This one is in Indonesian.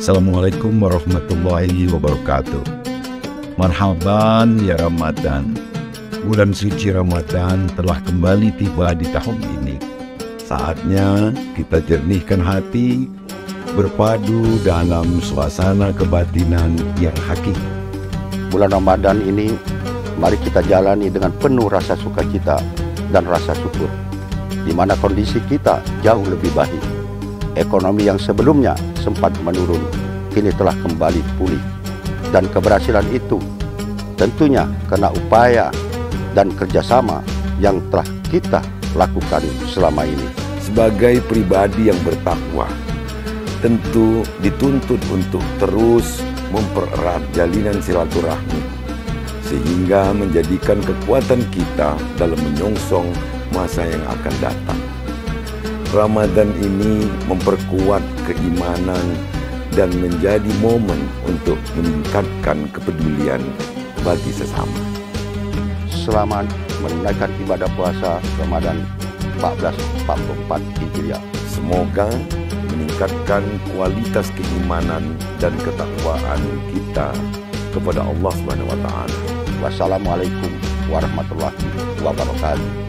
Assalamualaikum warahmatullahi wabarakatuh. Marhaban ya Ramadan. Bulan suci Ramadan telah kembali tiba di tahun ini. Saatnya kita jernihkan hati, berpadu dalam suasana kebatinan yang hakiki. Bulan Ramadan ini, mari kita jalani dengan penuh rasa sukacita dan rasa syukur, di mana kondisi kita jauh lebih baik. Ekonomi yang sebelumnya sempat menurun, kini telah kembali pulih. Dan keberhasilan itu tentunya karena upaya dan kerjasama yang telah kita lakukan selama ini. Sebagai pribadi yang bertakwa, tentu dituntut untuk terus mempererat jalinan silaturahmi, sehingga menjadikan kekuatan kita dalam menyongsong masa yang akan datang. Ramadan ini memperkuat keimanan dan menjadi momen untuk meningkatkan kepedulian bagi sesama. Selamat menunaikan ibadah puasa Ramadan 1444 Hijriah. Semoga meningkatkan kualitas keimanan dan ketakwaan kita kepada Allah Subhanahu wa taala. Wassalamualaikum warahmatullahi wabarakatuh.